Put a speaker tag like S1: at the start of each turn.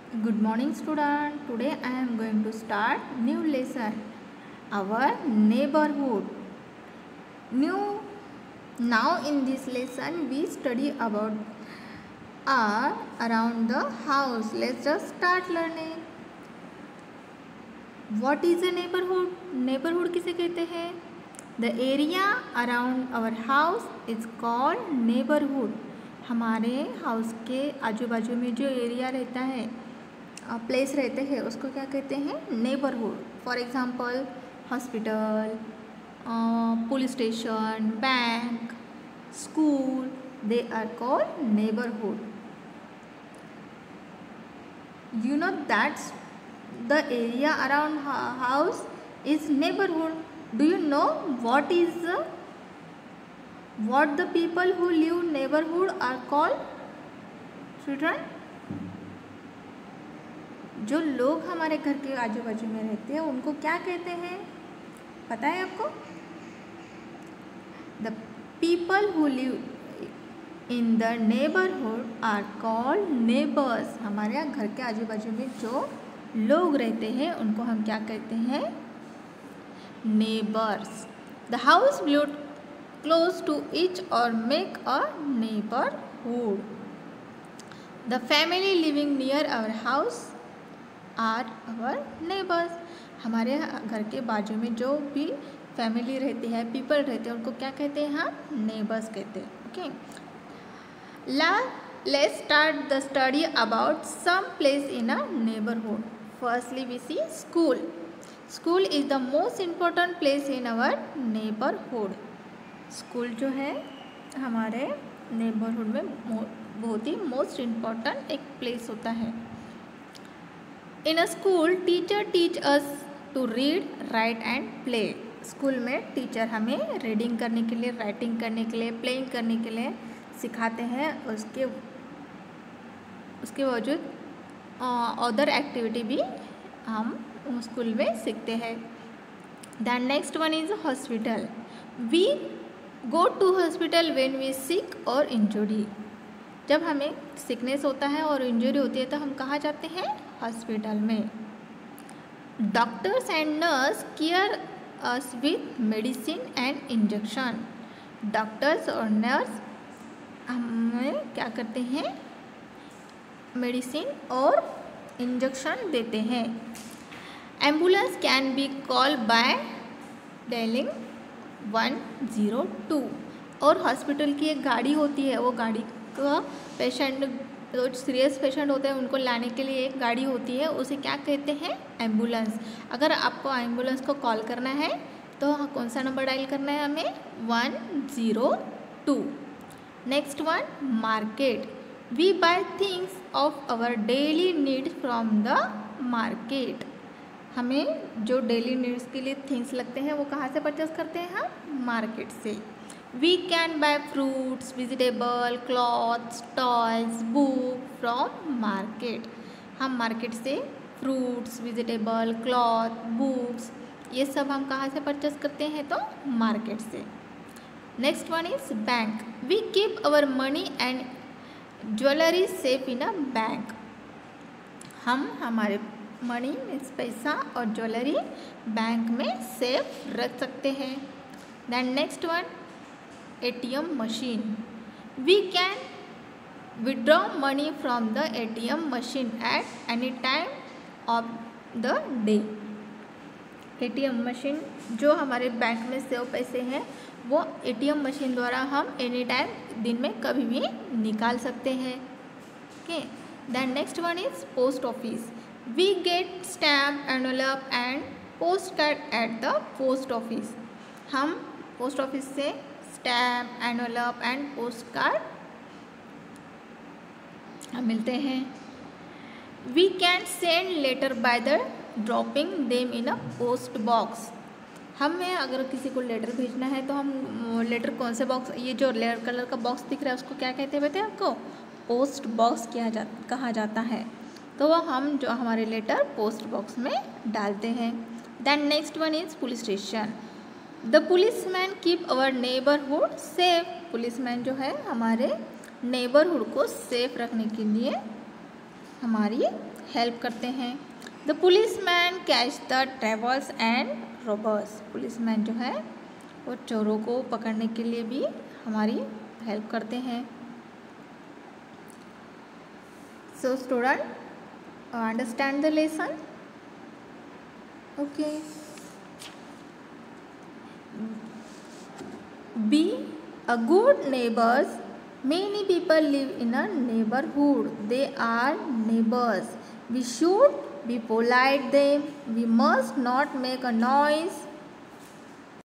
S1: Good morning student. Today I am going to start new lesson. Our neighborhood. New. Now in this lesson we study about around the house. Let's just start learning. What is a neighborhood? Neighborhood किसे कहते हैं? The area around our house is called neighborhood. हमारे house के आजू बाजू में जो area रहता है, प्लेस रहते हैं, उसको क्या कहते हैं? Neighbourhood. For example hospital, police station, bank, school, they are called neighbourhood. You know that the area around house is neighborhood. Do you know what the people who live neighborhood are called? Children, जो लोग हमारे घर के आजू बाजू में रहते हैं उनको क्या कहते हैं? पता है आपको? The people who live in the neighborhood are called neighbors. हमारे यहाँ घर के आजू बाजू में जो लोग रहते हैं उनको हम क्या कहते हैं? Neighbors. The house built close to each or make a neighborhood. The family living near our house are our neighbours. हमारे घर के बाजू में जो भी फैमिली रहती है, पीपल रहते हैं, उनको क्या कहते हैं? हम नेबर्स कहते हैं. Okay, let's start the study about some place in a neighbourhood. Firstly we see school. School is the most important place in our neighbourhood. School जो है हमारे नेबरहुड में बहुत ही मोस्ट इम्पोर्टेंट एक प्लेस होता है. In a school teacher teach us to read, write and play. School में टीचर हमें रीडिंग करने के लिए, राइटिंग करने के लिए, प्लेइंग करने के लिए सिखाते हैं. उसके बावजूद अदर एक्टिविटी भी हम स्कूल में सीखते हैं. Then next one is hospital. We go to hospital when we sick or injury. जब हमें सिकनेस होता है और इंजरी होती है तो हम कहाँ जाते हैं? हॉस्पिटल में. Doctors and nurse care us with medicine and injection. Doctors और नर्स हमें क्या करते हैं? मेडिसिन और इंजेक्शन देते हैं. Ambulance can be call by dialing 102. और हॉस्पिटल की एक गाड़ी होती है, वो गाड़ी का पेशेंट, जो सीरियस पेशेंट होते हैं उनको लाने के लिए एक गाड़ी होती है, उसे क्या कहते हैं? एम्बुलेंस. अगर आपको एम्बुलेंस को कॉल करना है तो कौन सा नंबर डायल करना है हमें? 102. Next one, market. We buy things of our daily needs from the market. हमें जो डेली नीड्स के लिए थिंग्स लगते हैं वो कहाँ से परचेस करते हैं? हम मार्केट से. We can buy fruits, vegetable, clothes, toys, book from market. हम मार्केट से फ्रूट्स, वेजिटेबल, क्लॉथ, बुक्स, ये सब हम कहाँ से परचेस करते हैं? तो मार्केट से. Next one is bank. We keep our money and jewellery safe in a bank. हम हमारे मनी मीन्स पैसा और ज्वेलरी बैंक में सेफ रख सकते हैं. Then next one, ATM machine. We can withdraw money from the ATM machine at any time of the day. ATM machine जो हमारे बैंक में सेव पैसे हैं वो ATM मशीन द्वारा हम एनी टाइम दिन में कभी भी निकाल सकते हैं. Okay, then next one is post office. We get stamp, envelope and post card at the post office. हम पोस्ट ऑफिस से stamp, envelope and post card मिलते हैं. We can send letter by the dropping them in a post box. हमें अगर किसी को letter भेजना है तो हम लेटर कौन से बॉक्स, ये जो रेड कलर का बॉक्स दिख रहा है उसको क्या कहते हैं? आपको पोस्ट बॉक्स कहा जाता है. तो हम जो हमारे लेटर पोस्ट बॉक्स में डालते हैं. Then next one is police station. The policeman keep our neighbourhood safe. Policeman जो है हमारे नेबरहुड को सेफ रखने के लिए हमारी हेल्प करते हैं। The policeman catch the traverse and robbers, policeman जो है वो चोरों को पकड़ने के लिए भी हमारी हेल्प करते हैं। So student, understand the lesson? Okay. Be a good neighbors. Many people live in a neighborhood. They are neighbors. We should be polite them. We must not make a noise